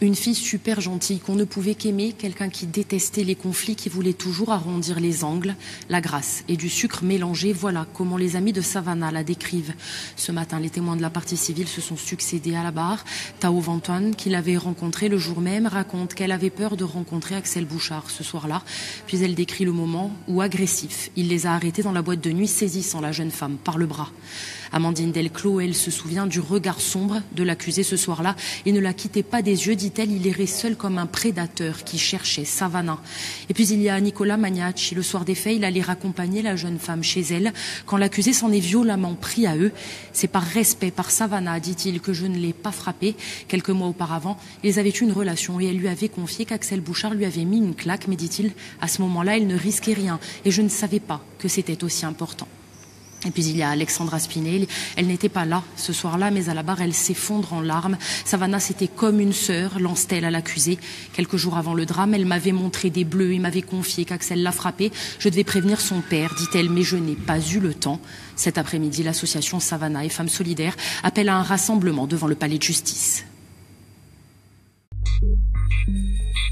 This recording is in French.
Une fille super gentille qu'on ne pouvait qu'aimer, quelqu'un qui détestait les conflits, qui voulait toujours arrondir les angles, la grâce et du sucre mélangé, voilà comment les amis de Savannah la décrivent. Ce matin, les témoins de la partie civile se sont succédés à la barre. Tao Vanton, qui l'avait rencontré le jour même, raconte qu'elle avait peur de rencontrer Axel Bouchard ce soir-là. Puis elle décrit le moment où, agressif, il les a arrêtés dans la boîte de nuit, saisissant la jeune femme par le bras. Amandine Delclos, elle se souvient du regard sombre de l'accusé ce soir-là. Il ne la quittait pas des yeux, dit-elle, il errait seul comme un prédateur qui cherchait Savannah. Et puis il y a Nicolas Magnacci. Le soir des faits, il allait raccompagner la jeune femme chez elle. Quand l'accusé s'en est violemment pris à eux, c'est par respect, par Savannah, dit-il, que je ne l'ai pas frappée. Quelques mois auparavant, ils avaient eu une relation et elle lui avait confié qu'Axel Bouchard lui avait mis une claque. Mais dit-il, à ce moment-là, il ne risquait rien et je ne savais pas que c'était aussi important. Et puis il y a Alexandra Spinelli, elle n'était pas là ce soir-là, mais à la barre, elle s'effondre en larmes. Savannah, c'était comme une sœur, lance-t-elle à l'accusé. Quelques jours avant le drame, elle m'avait montré des bleus et m'avait confié qu'Axel l'a frappée. Je devais prévenir son père, dit-elle, mais je n'ai pas eu le temps. Cet après-midi, l'association Savannah et Femmes Solidaires appelle à un rassemblement devant le palais de justice.